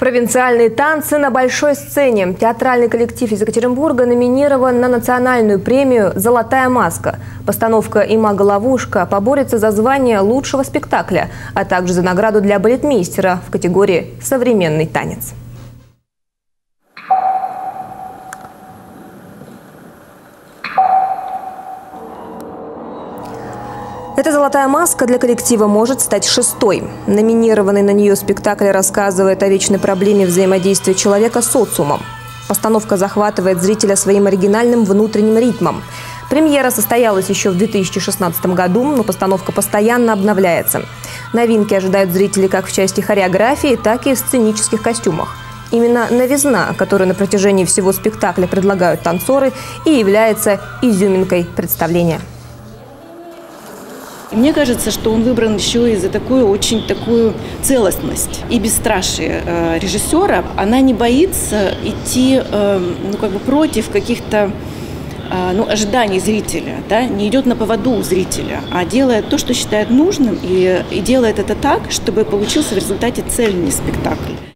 Провинциальные танцы на большой сцене. Театральный коллектив из Екатеринбурга номинирован на национальную премию «Золотая маска». Постановка «Имага-ловушка» поборется за звание лучшего спектакля, а также за награду для балетмейстера в категории «Современный танец». Эта «Золотая маска» для коллектива может стать шестой. Номинированный на нее спектакль рассказывает о вечной проблеме взаимодействия человека с социумом. Постановка захватывает зрителя своим оригинальным внутренним ритмом. Премьера состоялась еще в 2016 году, но постановка постоянно обновляется. Новинки ожидают зрителей как в части хореографии, так и в сценических костюмах. Именно новизна, которую на протяжении всего спектакля предлагают танцоры, и является изюминкой представления. Мне кажется, что он выбран еще и за такую целостность и бесстрашие режиссера. Она не боится идти против каких-то ожиданий зрителя, да? Не идет на поводу у зрителя, а делает то, что считает нужным, и делает это так, чтобы получился в результате цельный спектакль.